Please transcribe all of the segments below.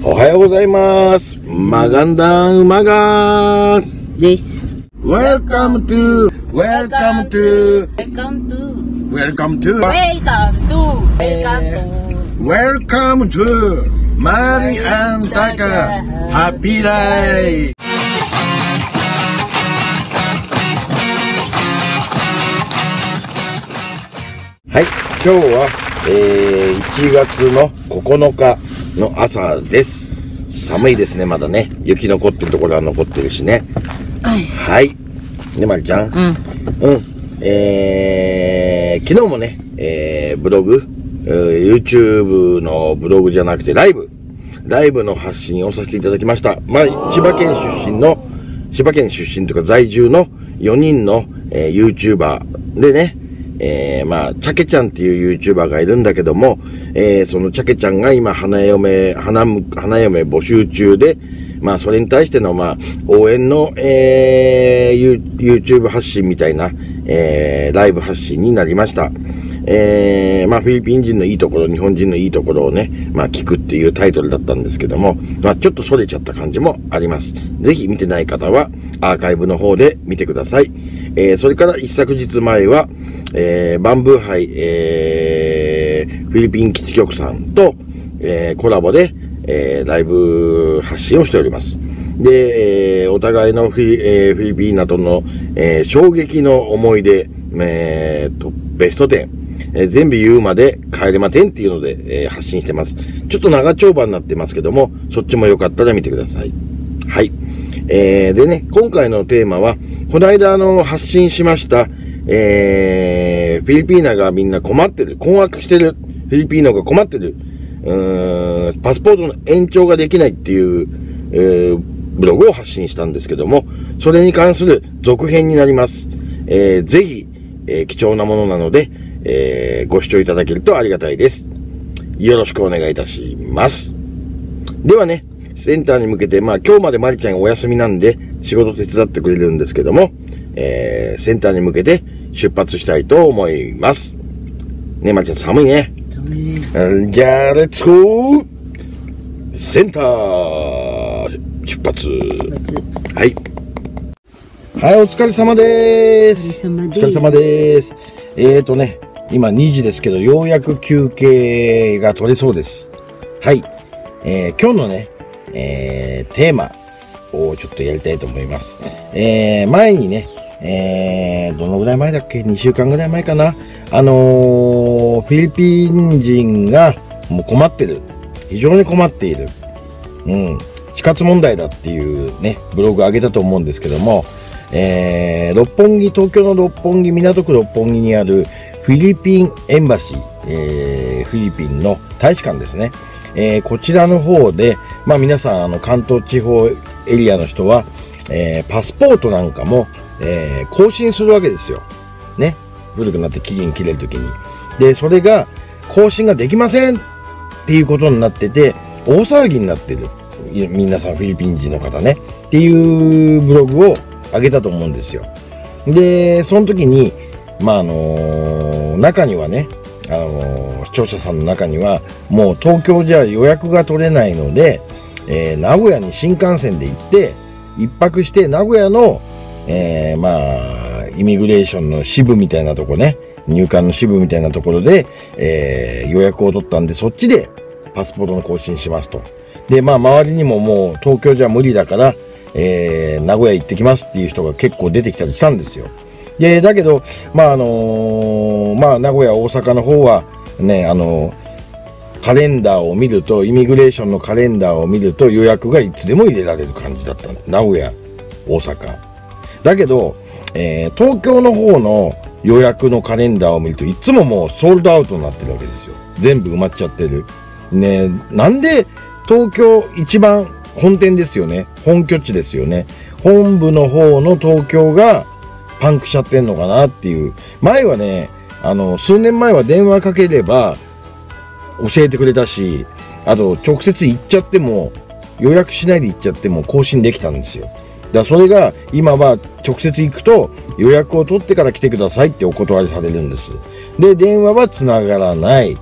おはようございます。マガンダンマガンです。 Welcome toマリアンタカハッピーライフ。はい、今日は、1月の9日の朝です。寒いですね、まだね。雪残ってるところは残ってるしね。はい。ね、まりちゃん。昨日もね、ブログ、YouTube のブログじゃなくてライブの発信をさせていただきました。まあ、千葉県出身というか在住の4人の、YouTuber でね、まあ、チャケちゃんっていう YouTuber がいるんだけども、そのチャケちゃんが今花嫁募集中で、まあ、それに対しての、まあ、応援の、YouTube 発信みたいな、ライブ発信になりました。まあ、フィリピン人のいいところ、日本人のいいところをね、まあ、聞くっていうタイトルだったんですけども、まあ、ちょっとそれちゃった感じもあります。ぜひ見てない方は、アーカイブの方で見てください。それから一昨日前は、バンブーハイ、フィリピン基地局さんと、コラボで、ライブ発信をしております。で、お互いのフィリピンなどの、衝撃の思い出、ベスト10、全部言うまで帰れま10っていうので、発信してます。ちょっと長丁場になってますけども、そっちもよかったら見てください。はい。でね、今回のテーマは、この間発信しました、フィリピーナがみんな困ってる、困惑してる、フィリピーノが困ってる、パスポートの延長ができないっていう、ブログを発信したんですけども、それに関する続編になります。ぜひ、貴重なものなので、ご視聴いただけるとありがたいです。よろしくお願いいたします。ではね、センターに向けて、まあ今日までマリちゃんがお休みなんで仕事手伝ってくれるんですけども、センターに向けて出発したいと思います。ね、マリちゃん寒いね。じゃあ、レッツゴーセンター出発。はい。はい、お疲れ様でーす。お疲れ様でーす。ね、今2時ですけど、ようやく休憩が取れそうです。はい。今日のね、テーマをちょっとやりたいと思います。前にね、どのぐらい前だっけ ?2 週間ぐらい前かな。フィリピン人がもう困ってる。非常に困っている。死活問題だっていうね、ブログ上げたと思うんですけども、東京の六本木、港区六本木にあるフィリピンエンバシー、フィリピンの大使館ですね。こちらの方で、まあ皆さん、関東地方エリアの人は、パスポートなんかも、更新するわけですよ。ね。古くなって期限切れるときに。で、それが、更新ができませんっていうことになってて、大騒ぎになってる。皆さんフィリピン人の方ね。っていうブログを上げたと思うんですよ。で、その時に、まあ中にはね、視聴者さんの中には、もう東京じゃ予約が取れないので、名古屋に新幹線で行って、一泊して名古屋の、まあ、イミグレーションの支部みたいなとこね、入管の支部みたいなところで、予約を取ったんで、そっちでパスポートの更新しますと。で、まあ、周りにももう東京じゃ無理だから、名古屋行ってきますっていう人が結構出てきたりしたんですよ。で、だけど、まあ、まあ、名古屋、大阪の方は、ね、カレンダーを見ると、イミグレーションのカレンダーを見ると予約がいつでも入れられる感じだったんです。名古屋、大阪。だけど、東京の方の予約のカレンダーを見るといつももうソールドアウトになってるわけですよ。全部埋まっちゃってる。ね、なんで東京一番本店ですよね。本拠地ですよね。本部の方の東京がパンクしちゃってんのかなっていう。前はね、数年前は電話かければ教えてくれたし、あと直接行っちゃっても、予約しないで行っちゃっても更新できたんですよ。だからそれが今は直接行くと予約を取ってから来てくださいってお断りされるんです。で、電話は繋がらない。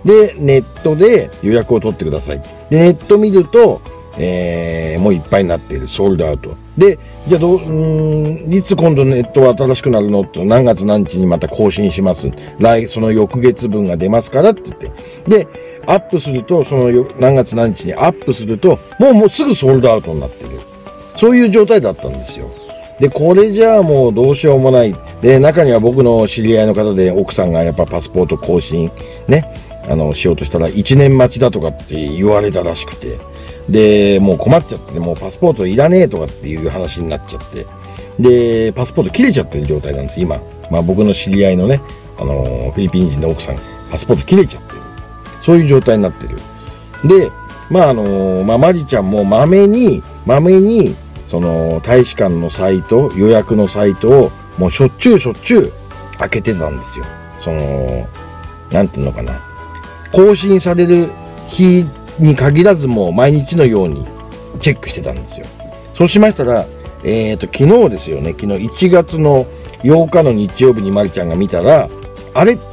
で、ネットで予約を取ってください。で、ネット見ると、もういっぱいになっている。ソールドアウト。で、じゃあいつ今度ネットは新しくなるのと、何月何日にまた更新します。その翌月分が出ますからって言って。で、アップすると、何月何日にアップすると、もうすぐソールドアウトになってる。そういう状態だったんですよ。で、これじゃあもうどうしようもない。で、中には僕の知り合いの方で奥さんがやっぱパスポート更新ね、しようとしたら1年待ちだとかって言われたらしくて。で、もう困っちゃって、もうパスポートいらねえとかっていう話になっちゃって。で、パスポート切れちゃってる状態なんです、今。まあ僕の知り合いのね、フィリピン人の奥さん、パスポート切れちゃってる。そういう状態になってる。で、まあマリちゃんもまめに、その大使館のサイト、予約のサイトをもうしょっちゅう開けてたんですよ。なんていうのかな。更新される日に限らずもう毎日のようにチェックしてたんですよ。そうしましたら、昨日ですよね。昨日1月の8日の日曜日にマリちゃんが見たら、あれ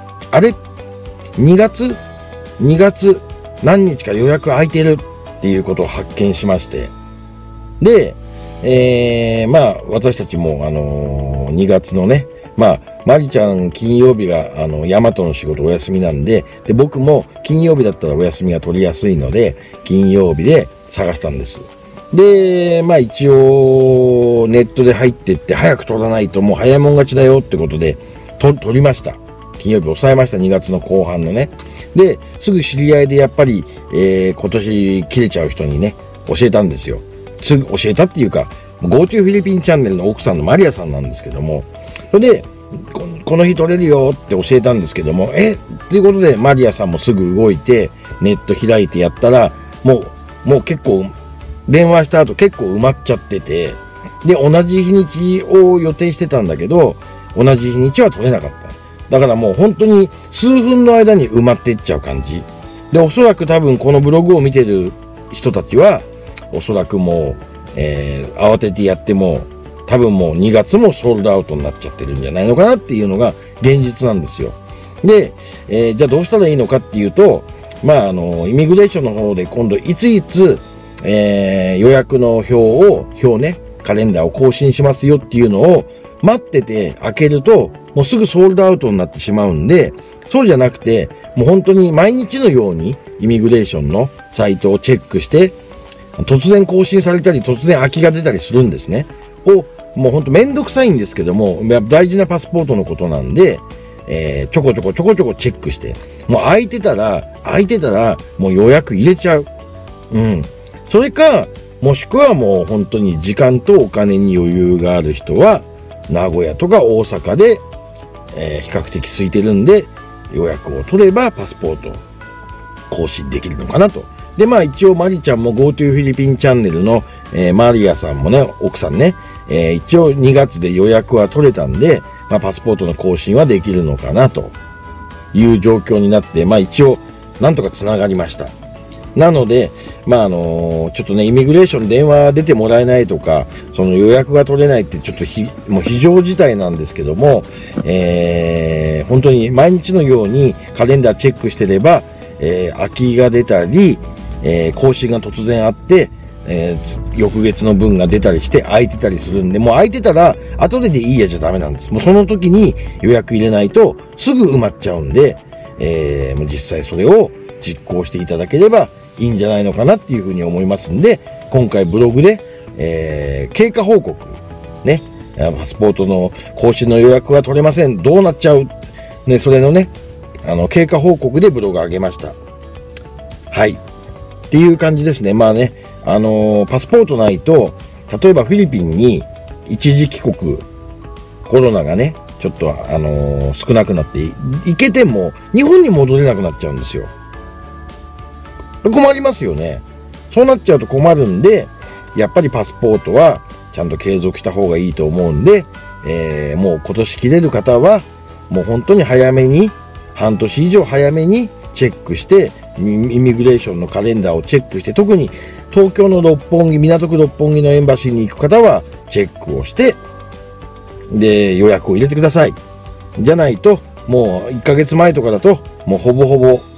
?2 月何日か予約空いてるっていうことを発見しまして。で、まあ、私たちも、2月のね、まあ、マリちゃん金曜日が、ヤマトの仕事お休みなんで、僕も金曜日だったらお休みが取りやすいので、金曜日で探したんです。で、まあ一応、ネットで入ってって、早く取らないともう早いもん勝ちだよってことで、取りました。金曜日抑えました、2月の後半のね。で、すぐ知り合いでやっぱり、今年切れちゃう人にね、教えたんですよ。すぐ教えたっていうか、GoTo フィリピンチャンネルの奥さんのマリアさんなんですけども、それで、この日取れるよって教えたんですけども、っていうことでマリアさんもすぐ動いて、ネット開いてやったら、もう結構、電話した後結構埋まっちゃってて、で、同じ日にちを予定してたんだけど、同じ日にちは取れなかった。だからもう本当に数分の間に埋まっていっちゃう感じ。で、おそらく多分このブログを見てる人たちは、おそらくもう、慌ててやっても、多分もう2月もソールドアウトになっちゃってるんじゃないのかなっていうのが現実なんですよ。で、じゃあどうしたらいいのかっていうと、まあ、イミグレーションの方で今度いつ、予約の表ね、カレンダーを更新しますよっていうのを待ってて開けると、もうすぐソールドアウトになってしまうんで、そうじゃなくて、もう本当に毎日のようにイミグレーションのサイトをチェックして、突然更新されたり、突然空きが出たりするんですね。もうほんとめんどくさいんですけども、大事なパスポートのことなんで、ちょこちょこチェックして、もう空いてたら、もう予約入れちゃう。うん。それか、もしくはもう本当に時間とお金に余裕がある人は、名古屋とか大阪で、比較的空いてるんで、予約を取ればパスポート更新できるのかなと。で、まあ一応マリちゃんも GoTo フィリピンチャンネルの、マリアさんもね、奥さんね、一応2月で予約は取れたんで、まあパスポートの更新はできるのかなという状況になって、まあ一応なんとか繋がりました。なので、まあちょっとね、イミグレーション電話出てもらえないとか、その予約が取れないってちょっともう非常事態なんですけども、本当に毎日のようにカレンダーチェックしてれば、空きが出たり、更新が突然あって、翌月の分が出たりして空いてたりするんで、もう空いてたら後でいいやじゃダメなんです。もうその時に予約入れないとすぐ埋まっちゃうんで、もう実際それを実行していただければいいんじゃないのかなっていうふうに思いますんで、今回ブログで、経過報告、ね、パスポートの更新の予約が取れません。どうなっちゃうね、それのね、経過報告でブログ上げました。はい。っていう感じですね。まあね、パスポートないと、例えばフィリピンに一時帰国、コロナがね、ちょっと少なくなって行けても日本に戻れなくなっちゃうんですよ。困りますよね。そうなっちゃうと困るんで、やっぱりパスポートはちゃんと継続した方がいいと思うんで、もう今年切れる方は、もう本当に早めに、半年以上早めにチェックして、イミグレーションのカレンダーをチェックして、特に東京の港区六本木のエンバシーに行く方はチェックをして、で、予約を入れてください。じゃないと、もう1ヶ月前とかだと、もうほぼほぼ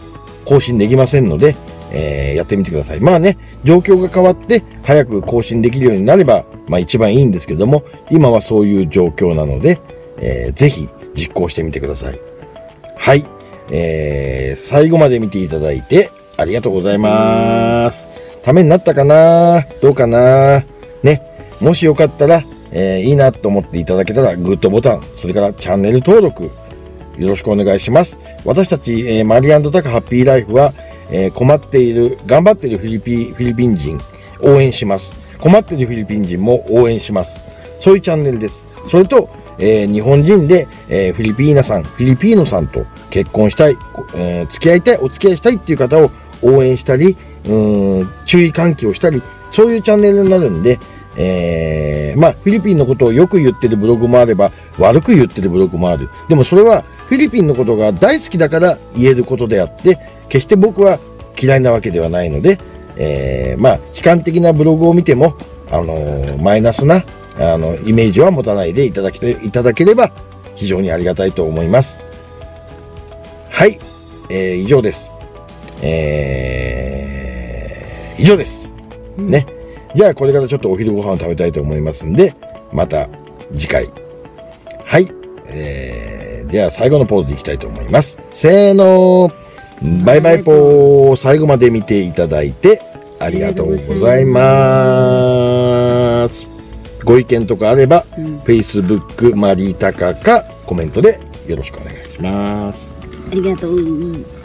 更新できませんので、やってみてください。まあね、状況が変わって早く更新できるようになれば、まあ一番いいんですけども、今はそういう状況なので、ぜひ実行してみてください。はい。最後まで見ていただいてありがとうございます。ためになったかな？どうかな？ね。もしよかったら、いいなと思っていただけたらグッドボタン、それからチャンネル登録、よろしくお願いします。私たち、マリ&タカハッピーライフは、頑張っているフィリピン人応援します。困っているフィリピン人も応援します。そういうチャンネルです。それと、日本人で、フィリピーノさんと結婚したい、付き合いたい、お付き合いしたいっていう方を応援したり、注意喚起をしたり、そういうチャンネルになるんで、まあ、フィリピンのことをよく言ってるブログもあれば、悪く言ってるブログもある。でもそれは、フィリピンのことが大好きだから言えることであって、決して僕は嫌いなわけではないので、まあ、悲観的なブログを見ても、マイナスな、イメージは持たないでいただければ、非常にありがたいと思います。はい。以上です。以上です。ね。じゃあ、これからちょっとお昼ご飯を食べたいと思いますんで、また次回。はい。では、最後のポーズでいきたいと思います。せーの。バイバイポー。最後まで見ていただいてありがとうございます。ご意見とかあれば、Facebook マリタカかコメントでよろしくお願いします。 ありがとう。